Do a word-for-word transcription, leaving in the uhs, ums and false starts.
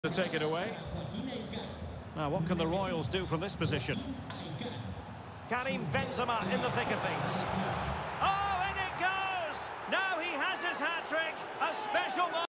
To take it away. Now, what can the Royals do from this position? Karim Benzema in the thick of things. Oh, and it goes! Now he has his hat-trick. A special moment.